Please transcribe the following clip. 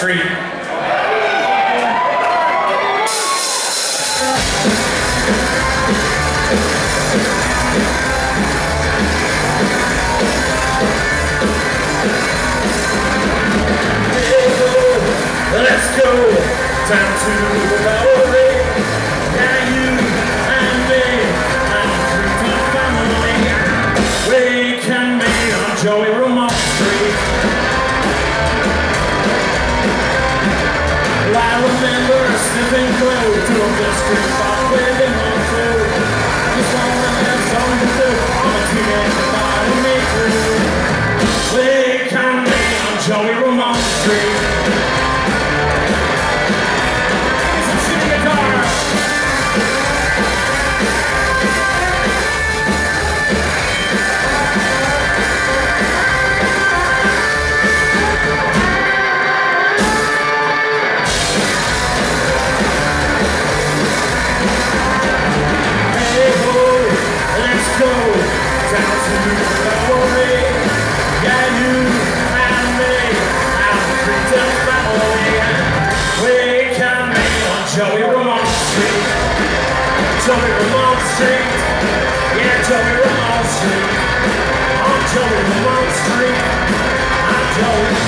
Street. Let's go down to the Bowery. Yeah, you and me and the Cretan family. We can meet on Joey Ramone Street. Well, I remember sniffing glue to a mystery box with him on two. Just wanna have something to do. I'm a teenager, body me through. We can meet on Joey Ramone Street. Joey Ramone Street, Joey Ramone Street, yeah, Joey Ramone Street, on Joey Ramone Street, I'm Joey